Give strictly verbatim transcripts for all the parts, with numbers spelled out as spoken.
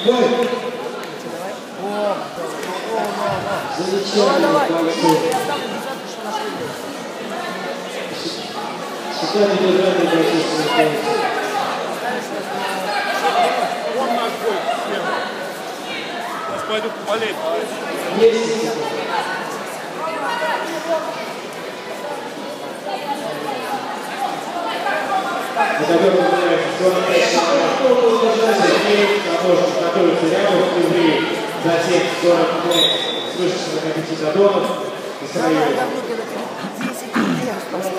Бой! О, Замечательно, давай, давай. я оставлю десятку, что нашли здесь. Считайте держание бойцов. Он нас бой. Сейчас пойду поболеть. Есть. Договор называется сорок пять который терял в Кремле, затем сорок пять слышишь на пяти задонов и срывает. десять лет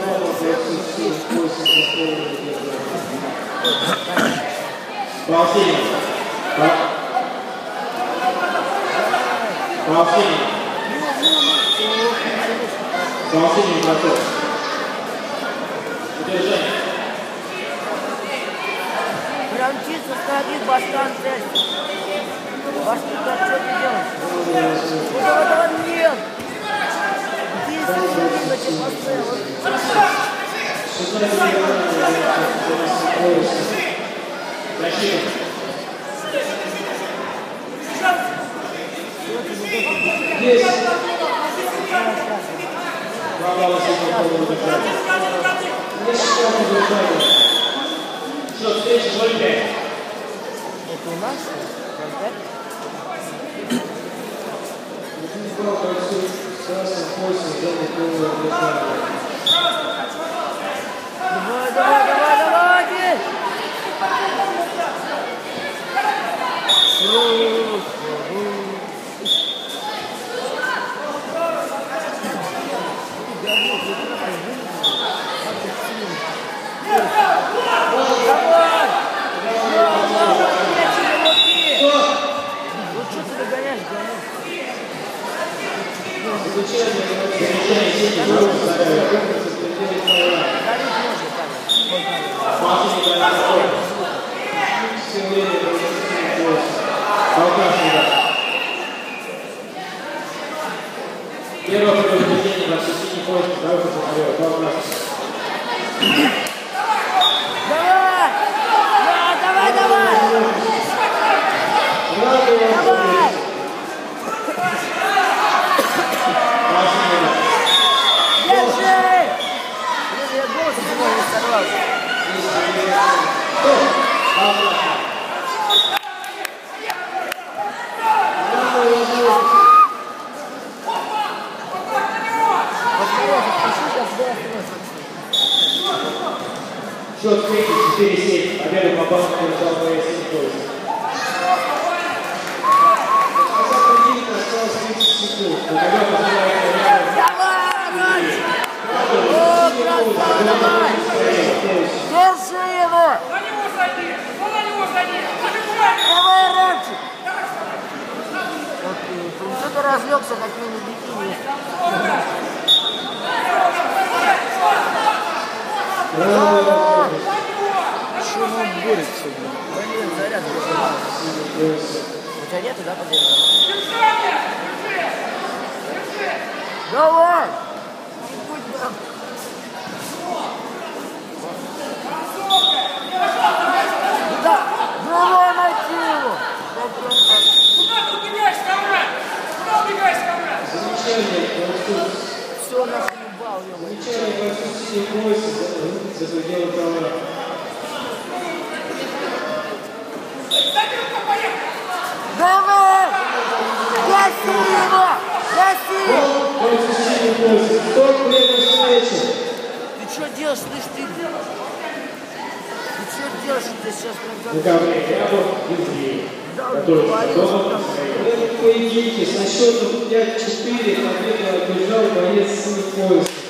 Полтинник. Полтинник. Полтинник готов. Удержание. Прям чисто стоит баштан цель. Баштан, что ты делаешь? Давай, давай, нет! десять минут, значит, поставил. Есть. Два балла сегодня. Не считайте держание. Что, встреча ноль пять. Это у нас? Давай, давай, давай, давай, иди! Первое предупреждение на сетине поиска, давай посмотрим, давай. Давай! Давай, давай! Давай! Держи! Я должен сегодня сорваться. Счет третий, четыре семь. Победу по банку держал боец Николаевич. Осталось тридцать секунд. Договор называется Давай, О, красава, давай! Держи его! На него сади! Ну на него сади! Давай раньше! Вот ты, что-то разлегся, как мини-бикини. Браво! Что он борется, блин? Блин, заряд держи. У тебя нету, да, подержи? Давай! Да, давай найти его! Куда ты убегаешь, камрад? Куда убегаешь, камрад? Замечание, Все, нас ебал, ё-моё. замечание, бойцу синий пояс за пределы права. Давай! Гаси его! Гаси! Бойцу синий пояс, кто время встречи? Ты что делаешь, слышь, ты? Ты что делаешь, ты сейчас прям... Декабрь, Рябов, Евгений. Который дома. В этом поединке со счетом пять четыре победу одержал боец синий пояс.